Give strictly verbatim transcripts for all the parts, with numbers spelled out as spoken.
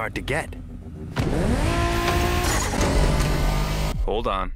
hard to get. Hold on.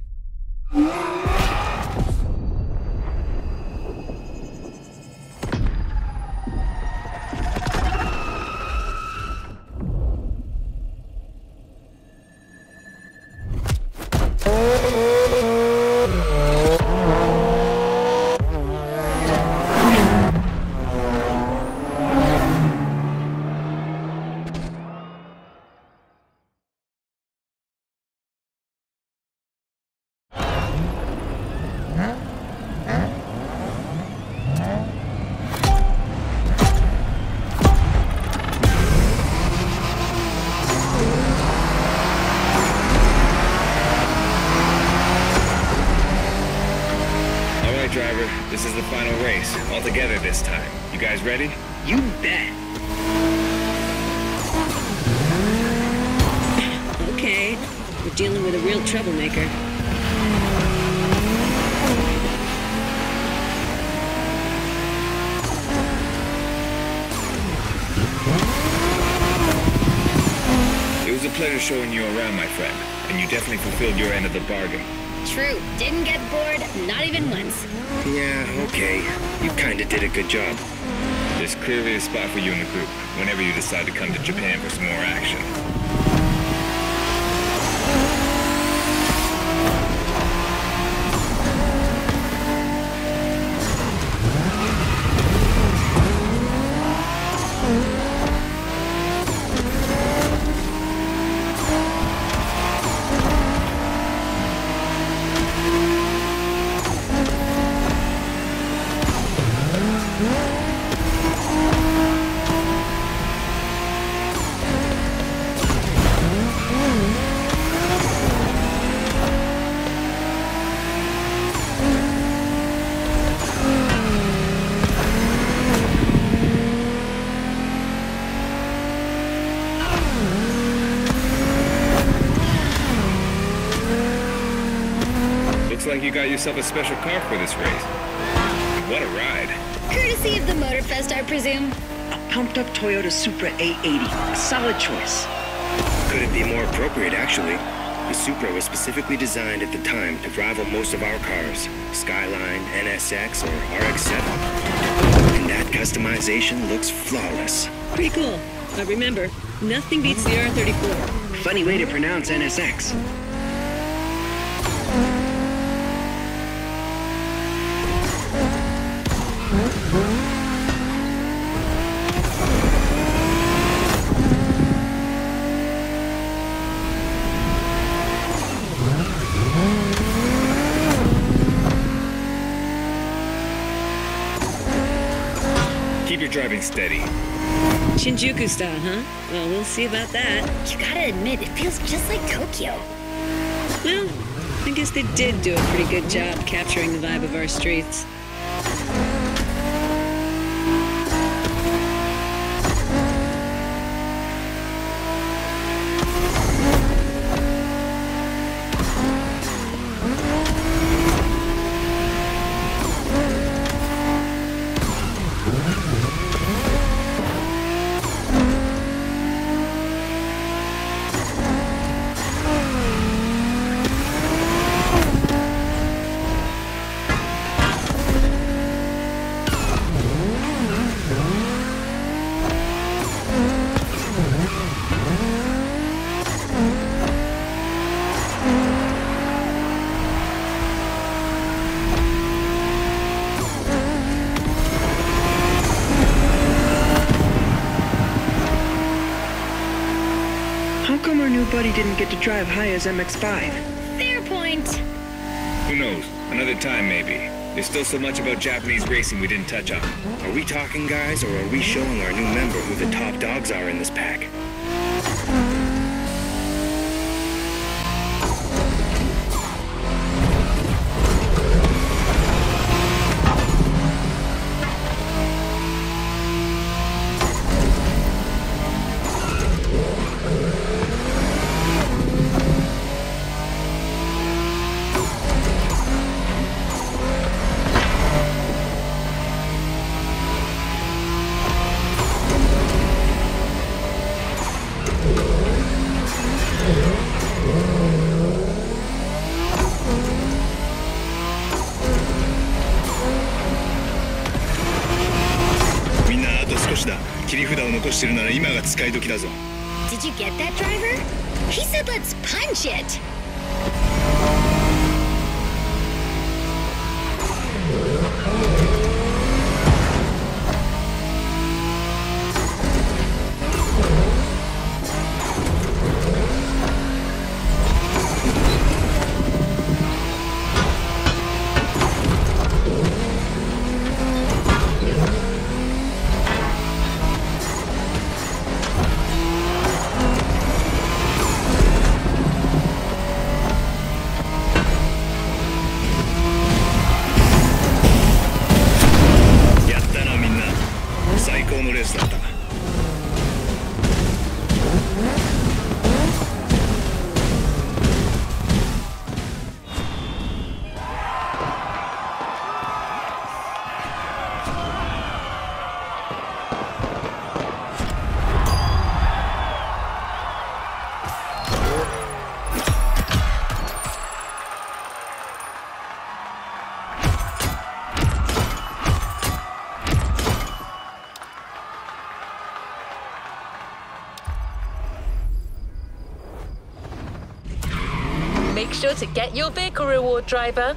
Driver, this is the final race, all together this time. You guys ready? You bet. Okay, we're dealing with a real troublemaker. It was a pleasure showing you around, my friend, and you definitely fulfilled your end of the bargain. True. Didn't get bored, not even once. Yeah, okay. You kinda did a good job. There's clearly a spot for you in the group, whenever you decide to come to Japan for some more action. Looks like you got yourself a special car for this race. What a ride. Courtesy of the motorfest, I presume. A pumped-up Toyota Supra A eighty. A solid choice. Couldn't be more appropriate, actually. The Supra was specifically designed at the time to rival most of our cars. Skyline, N S X, or R X seven. And that customization looks flawless. Pretty cool. But remember, nothing beats the R thirty-four. Funny way to pronounce N S X. Keep your driving steady. Shinjuku style, huh? Well, we'll see about that. You gotta admit, it feels just like Tokyo. Well, I guess they did do a pretty good job capturing the vibe of our streets. How come our new buddy didn't get to drive high as M X five? Fair point. Who knows? Another time, maybe. There's still so much about Japanese racing we didn't touch on. Are we talking, guys, or are we showing our new member who the top dogs are in this pack? してるなら今が使い時だぞ。 Did you get that, driver? He said let's punch it. Make sure to get your vehicle reward, driver.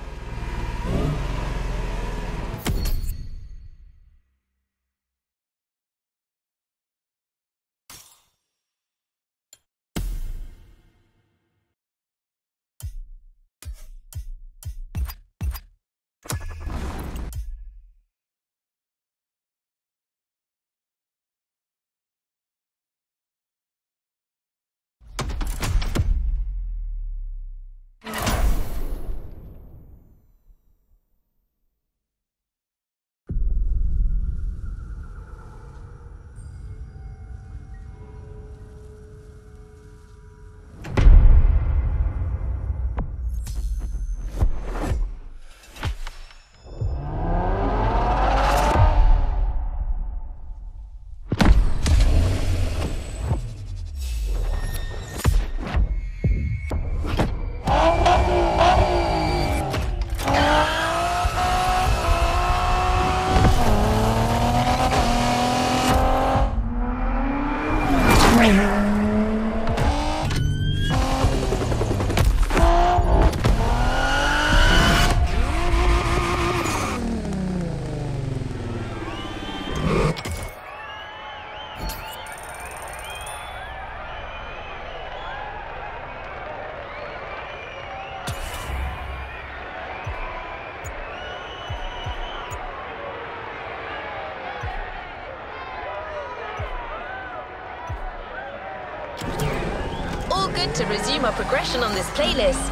All good to resume our progression on this playlist.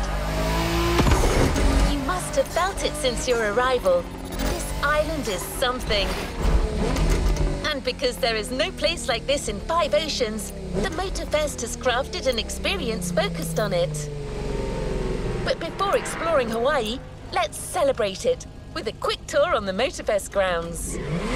You must have felt it since your arrival. This island is something. And because there is no place like this in five oceans, the Motorfest has crafted an experience focused on it. But before exploring Hawaii, let's celebrate it with a quick tour on the Motorfest grounds.